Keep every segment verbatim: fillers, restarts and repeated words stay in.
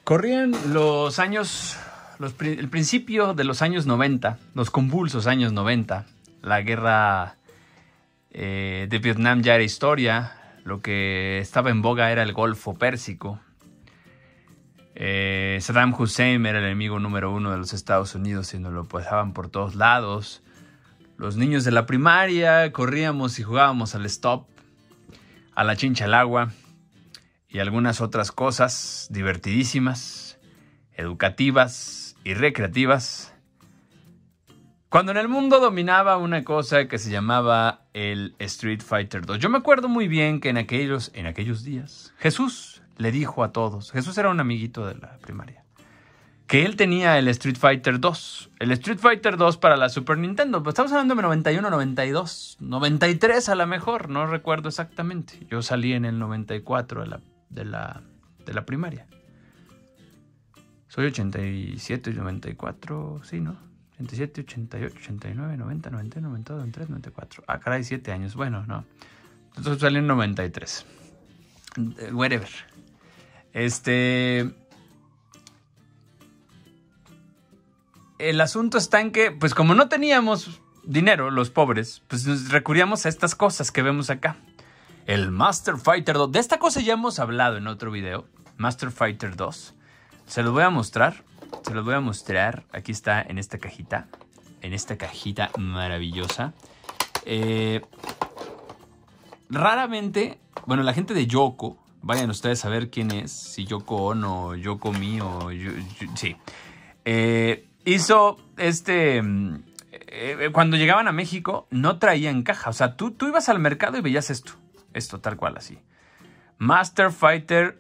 Corrían los años, los, el principio de los años noventa, los convulsos años noventa. La guerra eh, de Vietnam ya era historia. Lo que estaba en boga era el Golfo Pérsico. Eh, Saddam Hussein era el enemigo número uno de los Estados Unidos y nos lo pasaban por todos lados. Los niños de la primaria corríamos y jugábamos al stop, a la chincha al agua y algunas otras cosas divertidísimas, educativas y recreativas. Cuando en el mundo dominaba una cosa que se llamaba el Street Fighter dos. Yo me acuerdo muy bien que en aquellos, en aquellos días Jesús le dijo a todos, Jesús era un amiguito de la primaria, que él tenía el Street Fighter dos. El Street Fighter dos para la Super Nintendo. Pues estamos hablando de noventa y uno, noventa y dos, noventa y tres a lo mejor, no recuerdo exactamente. Yo salí en el noventa y cuatro de la, de la, de la primaria. Soy ochenta y siete y noventa y cuatro, sí, ¿no? ochenta y siete, ochenta y ocho, ochenta y nueve, noventa, noventa y uno, noventa y dos, noventa y tres, noventa y cuatro. Ah, caray, siete años. Bueno, no. Entonces salí en noventa y tres. Whatever. Este... El asunto está en que, pues como no teníamos dinero, los pobres, pues nos recurríamos a estas cosas que vemos acá. El Master Fighter dos. De esta cosa ya hemos hablado en otro video. Master Fighter dos. Se los voy a mostrar. Se los voy a mostrar. Aquí está en esta cajita. En esta cajita maravillosa. Eh, raramente, bueno, la gente de Yoko, vayan ustedes a ver quién es. Si Yoko Ono, Yoko Mi o... Yo, yo, sí. Eh... Hizo este... Eh, cuando llegaban a México, no traían caja. O sea, tú, tú ibas al mercado y veías esto. Esto, tal cual, así. Master Fighter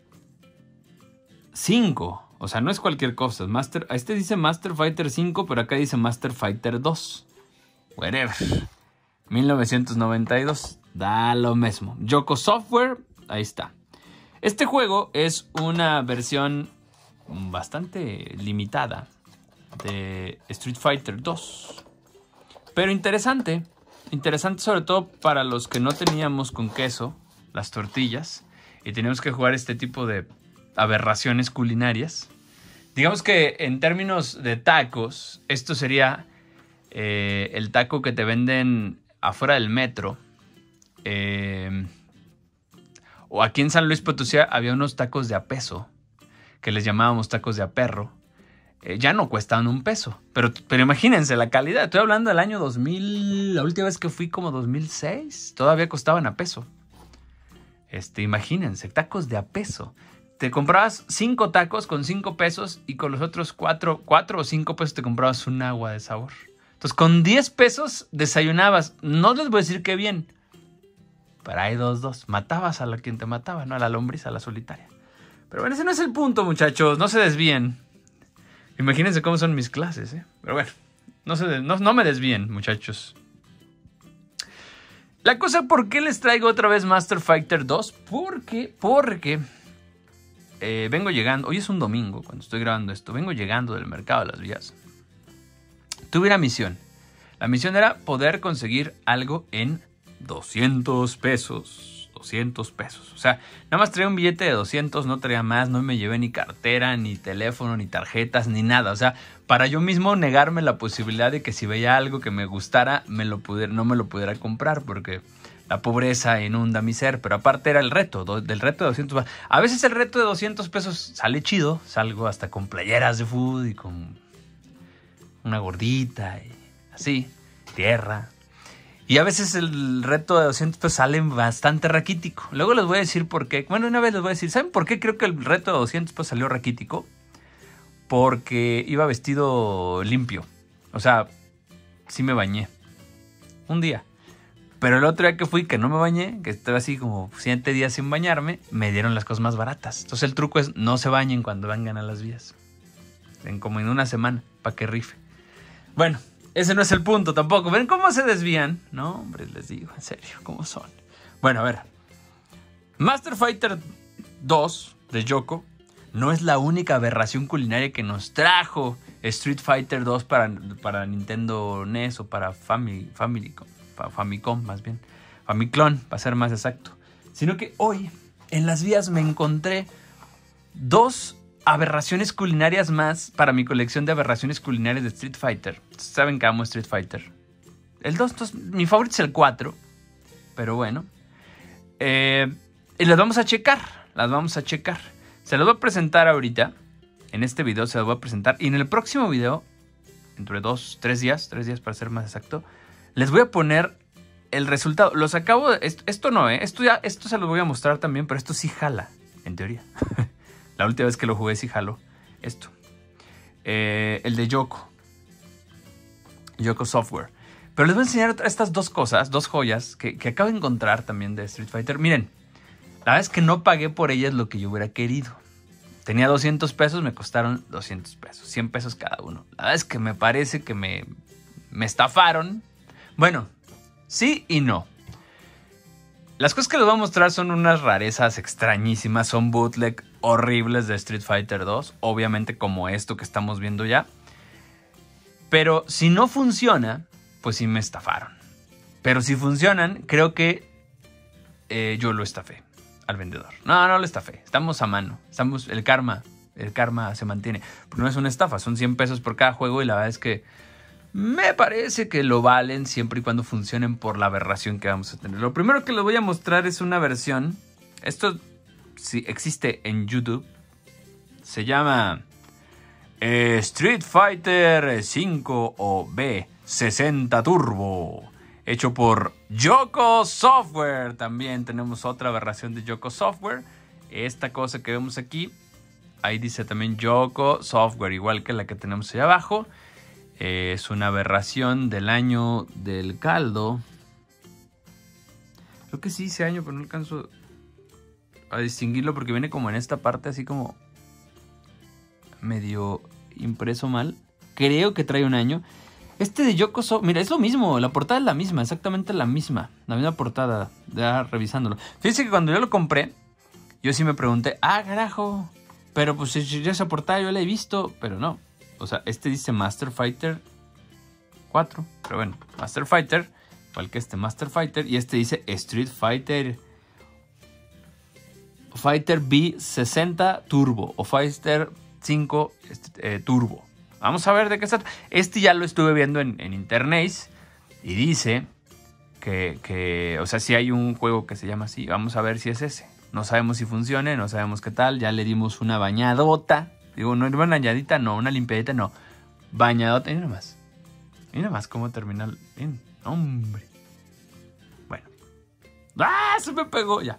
cinco. O sea, no es cualquier cosa. Master, este dice Master Fighter cinco, pero acá dice Master Fighter dos. Whatever. mil novecientos noventa y dos. Da lo mismo. Yoko Software, ahí está. Este juego es una versión bastante limitada de Street Fighter dos. Pero interesante. Interesante sobre todo para los que no teníamos con queso las tortillas y teníamos que jugar este tipo de aberraciones culinarias. Digamos que en términos de tacos, esto sería eh, el taco que te venden afuera del metro. Eh, o aquí en San Luis Potosí había unos tacos de a peso que les llamábamos tacos de a perro. Eh, ya no cuestan un peso. Pero, pero imagínense la calidad. Estoy hablando del año dos mil. La última vez que fui como dos mil seis. Todavía costaban a peso. Este, imagínense, tacos de a peso. Te comprabas cinco tacos con cinco pesos y con los otros cuatro, cuatro o cinco pesos te comprabas un agua de sabor. Entonces con diez pesos desayunabas. No les voy a decir qué bien. Pero hay dos, dos. Matabas a la quien te mataba, ¿no? A la lombriz, a la solitaria. Pero bueno, ese no es el punto, muchachos. No se desvíen. Imagínense cómo son mis clases, ¿eh? Pero bueno, no, se, no, no me desvíen, muchachos. La cosa, ¿por qué les traigo otra vez Master Fighter dos? Porque, porque eh, vengo llegando, hoy es un domingo cuando estoy grabando esto, vengo llegando del mercado de las vías. Tuve una misión. La misión era poder conseguir algo en doscientos pesos. doscientos pesos. O sea, nada más traía un billete de doscientos, no traía más, no me llevé ni cartera, ni teléfono, ni tarjetas, ni nada. O sea, para yo mismo negarme la posibilidad de que si veía algo que me gustara, me lo pudiera, no me lo pudiera comprar, porque la pobreza inunda mi ser. Pero aparte era el reto, do, del reto de doscientos pesos. A veces el reto de doscientos pesos sale chido, salgo hasta con playeras de fútbol y con una gordita y así, tierra. Y a veces el reto de doscientos pesos sale bastante raquítico. Luego les voy a decir por qué. Bueno, una vez les voy a decir, ¿saben por qué creo que el reto de doscientos pesos salió raquítico? Porque iba vestido limpio. O sea, sí me bañé. Un día. Pero el otro día que fui, que no me bañé, que estuve así como siete días sin bañarme, me dieron las cosas más baratas. Entonces el truco es no se bañen cuando vengan a las vías. En como en una semana, para que rife. Bueno. Ese no es el punto tampoco. ¿Ven cómo se desvían? No, hombre, les digo, en serio, ¿cómo son? Bueno, a ver. Master Fighter dos de Yoko no es la única aberración culinaria que nos trajo Street Fighter dos para, para Nintendo N E S o para Family, Family, Famicom, más bien. Famiclone, para ser más exacto. Sino que hoy, en las vías, me encontré dos aberraciones culinarias más para mi colección de aberraciones culinarias de Street Fighter. Saben que amo Street Fighter. El dos, dos mi favorito es el cuatro. Pero bueno. Eh, y las vamos a checar. Las vamos a checar. Se las voy a presentar ahorita. En este video se las voy a presentar. Y en el próximo video, entre dos, tres días, tres días para ser más exacto, les voy a poner el resultado. Los acabo de... Esto, esto no, ¿eh? Esto, ya, esto se los voy a mostrar también, pero esto sí jala, en teoría. La última vez que lo jugué sí jaló. Esto. Eh, el de Yoko. Yoko Software. Pero les voy a enseñar estas dos cosas, dos joyas, que, que acabo de encontrar también de Street Fighter. Miren, la verdad es que no pagué por ellas lo que yo hubiera querido. Tenía doscientos pesos, me costaron doscientos pesos. cien pesos cada uno. La verdad es que me parece que me, me estafaron. Bueno, sí y no. Las cosas que les voy a mostrar son unas rarezas extrañísimas. Son bootleg horribles de Street Fighter dos. Obviamente como esto que estamos viendo ya. Pero si no funciona, pues sí me estafaron. Pero si funcionan, creo que eh, yo lo estafé al vendedor. No, no lo estafé. Estamos a mano. Estamos, el karma, el karma se mantiene. Porque no es una estafa, son cien pesos por cada juego y la verdad es que me parece que lo valen siempre y cuando funcionen por la aberración que vamos a tener. Lo primero que les voy a mostrar es una versión. Esto sí existe en YouTube. Se llama eh, Street Fighter cinco o B sesenta Turbo. Hecho por Yoko Software. También tenemos otra aberración de Yoko Software. Esta cosa que vemos aquí. Ahí dice también Yoko Software. Igual que la que tenemos ahí abajo. Eh, es una aberración del año del caldo. Creo que sí dice año, pero no alcanzo a distinguirlo porque viene como en esta parte así como medio impreso mal. Creo que trae un año. Este de Yoko Software, mira, es lo mismo, la portada es la misma, exactamente la misma, la misma portada, ya revisándolo. Fíjense que cuando yo lo compré, yo sí me pregunté, ah, carajo, pero pues yo esa portada yo la he visto, pero no. O sea, este dice Master Fighter cuatro, pero bueno, Master Fighter, igual que este Master Fighter, y este dice Street Fighter Fighter B sesenta Turbo, o Fighter cinco eh, Turbo. Vamos a ver de qué está. Este ya lo estuve viendo en, en internet y dice que, que, o sea, si hay un juego que se llama así, vamos a ver si es ese. No sabemos si funcione, no sabemos qué tal. Ya le dimos una bañadota. Digo, no una bañadita, no, una limpiadita, no. Bañadota, mira nomás. Mira nomás cómo termina. Bien, hombre. Bueno. ¡Ah! Se me pegó ya.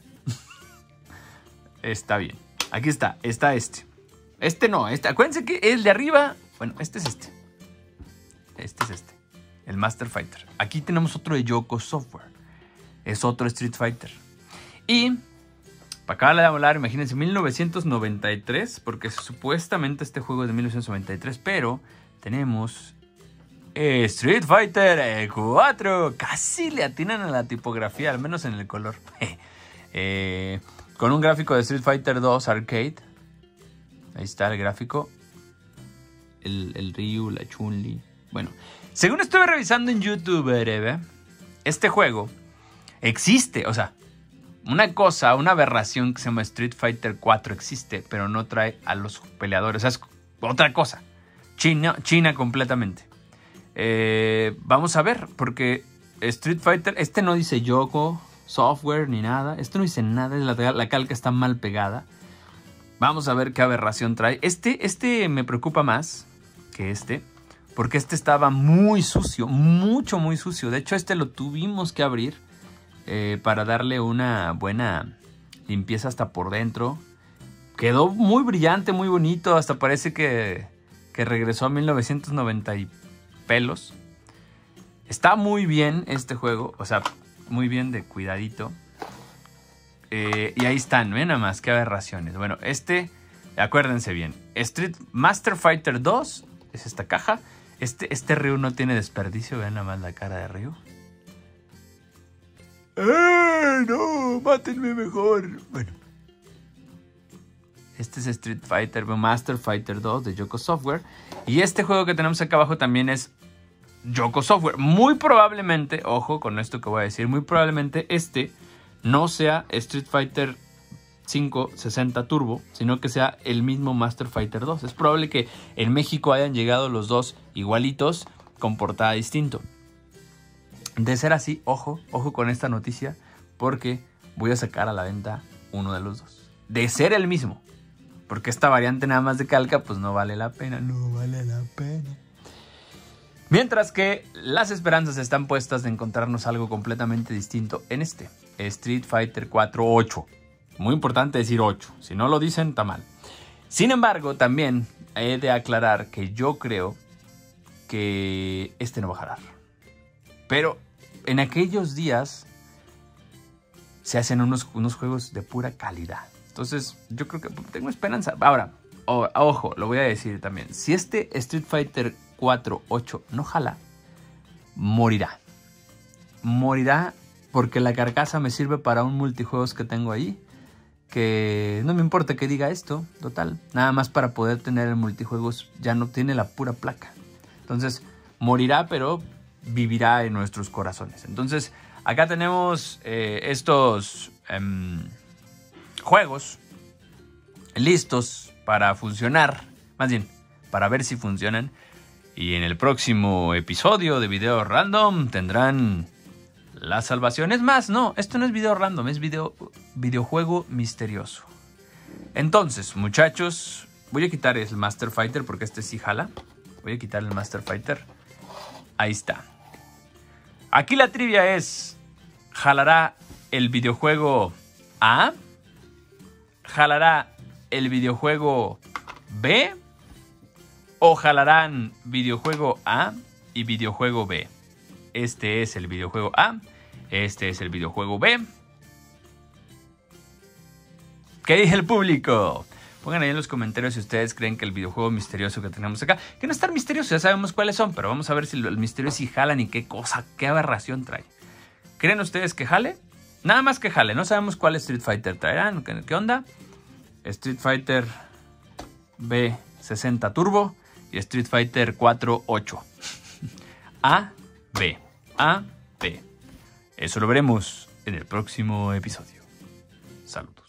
Está bien. Aquí está, está este. Este no, este. Acuérdense que el de arriba. Bueno, este es este. Este es este. El Master Fighter. Aquí tenemos otro de Yoko Software. Es otro Street Fighter. Y para acabar de hablar, imagínense, mil novecientos noventa y tres. Porque supuestamente este juego es de mil novecientos noventa y tres. Pero tenemos eh, Street Fighter cuatro. Casi le atinan a la tipografía, al menos en el color. eh, con un gráfico de Street Fighter dos Arcade. Ahí está el gráfico. El, el Ryu, la Chun-Li. Bueno, según estuve revisando en YouTube, ¿eh? Este juego existe. O sea, una cosa, una aberración que se llama Street Fighter cuatro existe, pero no trae a los peleadores. O sea, es otra cosa. China, China completamente. Eh, vamos a ver, porque Street Fighter, este no dice Yoko Software ni nada. Este no dice nada, la, la calca está mal pegada. Vamos a ver qué aberración trae. Este, este me preocupa más que este, porque este estaba muy sucio, mucho, muy sucio. De hecho, este lo tuvimos que abrir eh, para darle una buena limpieza hasta por dentro. Quedó muy brillante, muy bonito. Hasta parece que, que regresó a mil novecientos noventa y pelos. Está muy bien este juego, o sea, muy bien de cuidadito. Eh, y ahí están, ven nada más, qué aberraciones. Bueno, este, acuérdense bien, Street Master Fighter dos es esta caja. Este, este Ryu no tiene desperdicio, ven nada más la cara de Ryu. ¡Eh, no! ¡Mátenme mejor! Bueno. Este es Street Fighter, Master Fighter dos de Yoko Software. Y este juego que tenemos acá abajo también es Yoko Software. Muy probablemente, ojo con esto que voy a decir, muy probablemente este no sea Street Fighter cinco sesenta Turbo, sino que sea el mismo Master Fighter dos. Es probable que en México hayan llegado los dos igualitos con portada distinto. De ser así, ojo, ojo con esta noticia, porque voy a sacar a la venta uno de los dos. De ser el mismo, porque esta variante nada más de calca, pues no vale la pena, no vale la pena. Mientras que las esperanzas están puestas de encontrarnos algo completamente distinto en este Street Fighter cuatro ocho. Muy importante decir ocho, si no lo dicen está mal. Sin embargo, también he de aclarar que yo creo que este no va a jalar. Pero en aquellos días se hacen unos, unos juegos de pura calidad. Entonces yo creo que tengo esperanza. Ahora, o, ojo, lo voy a decir también. Si este Street Fighter cuatro ocho no jala, morirá. Morirá porque la carcasa me sirve para un multijuegos que tengo ahí. Que no me importa que diga esto, total. Nada más para poder tener el multijuegos ya no tiene la pura placa. Entonces morirá, pero vivirá en nuestros corazones. Entonces acá tenemos eh, estos eh, juegos listos para funcionar. Más bien, para ver si funcionan. Y en el próximo episodio de Video Random tendrán la salvación. Es más, no, esto no es video random, es video, videojuego misterioso. Entonces, muchachos, voy a quitar el Master Fighter porque este sí jala. Voy a quitar el Master Fighter. Ahí está. Aquí la trivia es, ¿jalará el videojuego A? ¿Jalará el videojuego B? ¿O jalarán videojuego A y videojuego B? Este es el videojuego A. Este es el videojuego B. ¿Qué dice el público? Pongan ahí en los comentarios si ustedes creen que el videojuego misterioso que tenemos acá, que no es tan misterioso, ya sabemos cuáles son, pero vamos a ver si el misterio si jalan y qué cosa, qué aberración trae. ¿Creen ustedes que jale? Nada más que jale, no sabemos cuál Street Fighter traerán, ¿qué, qué onda? Street Fighter B sesenta Turbo y Street Fighter cuatro ocho. A, B. A, B. Eso lo veremos en el próximo episodio. Saludos.